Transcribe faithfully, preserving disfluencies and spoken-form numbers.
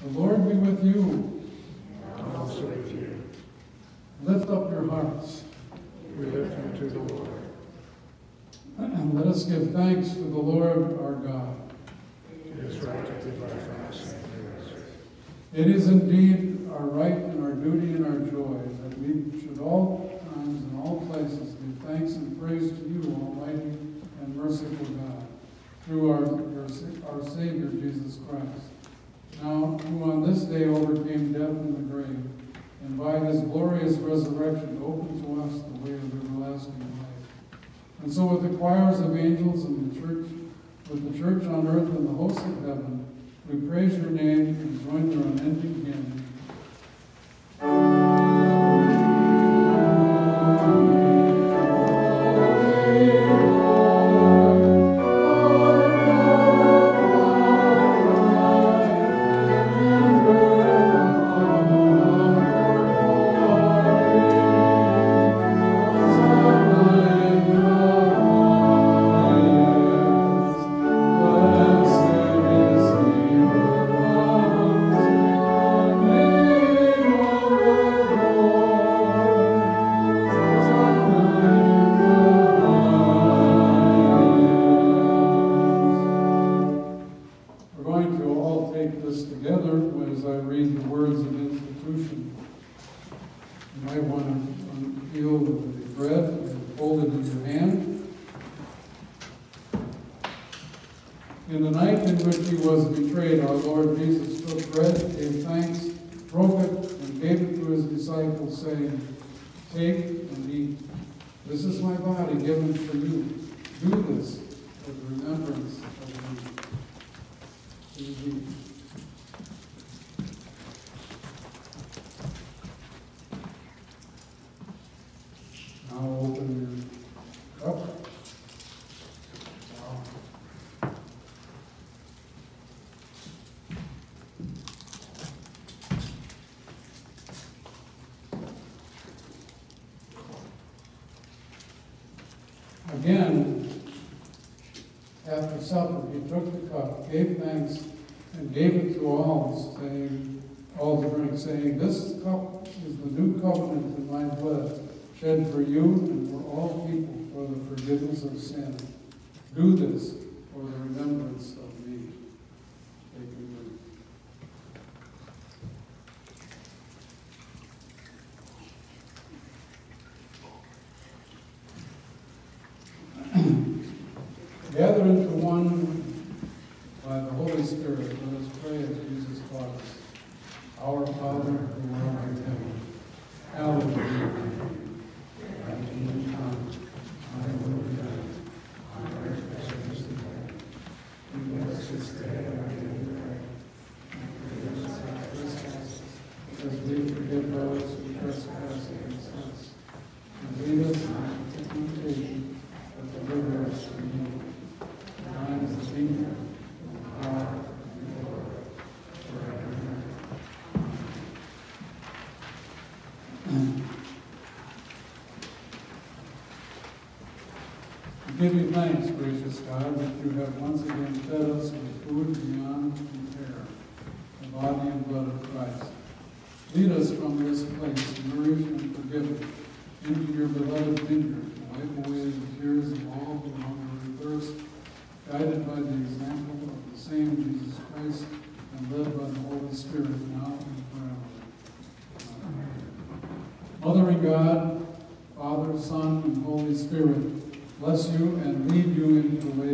The Lord be with you. And also with you. Lift up your hearts. We lift them to the Lord. And let us give thanks to the Lord our God. It is right to give our thanks and praise. It is indeed our right and our duty and our joy that we should all times and all places give thanks and praise to you, Almighty and merciful God, through our, your, our Savior, Jesus Christ. Now, who on this day overcame death in the grave, and by his glorious resurrection opened to us the way of everlasting life. And so with the choirs of angels and the church, with the church on earth and the hosts of heaven, we praise your name and join their unending hymn. In the night in which he was betrayed, our Lord Jesus took bread, gave thanks, broke it, and gave it to his disciples, saying, "Take and eat. This is my body given for you. Do this for the remembrance of me." Indeed. Now open your cup. Again, after supper, he took the cup, gave thanks, and gave it to all, saying, all to drink, saying, "This cup is the new covenant in my blood, shed for you and for all people for the forgiveness of sin. Do this for the remembrance of me." Take your drink. Gather into one by the Holy Spirit, let us pray as Jesus taught us. Our Father, who art in heaven, hallowed be thy name. Thy kingdom come, thy will be done, on earth as it is in heaven. Give us this day our daily bread, and forgive us our trespasses, as we forgive those who trespass against us. And lead us not into temptation, but deliver us from evil. Thine is the kingdom, the power, and the glory, forever and ever. We give you thanks, gracious God, that you have once again fed us with food beyond compare, the body and blood of Christ. Lead us from this place, nourished and forgiven, into your beloved vineyard, to wipe away the tears of all who hunger and thirst, guided by the example of the same Jesus Christ, and led by the Holy Spirit, now and forever. Amen. Mother in God, Father, Son, and Holy Spirit, bless you and lead you into the way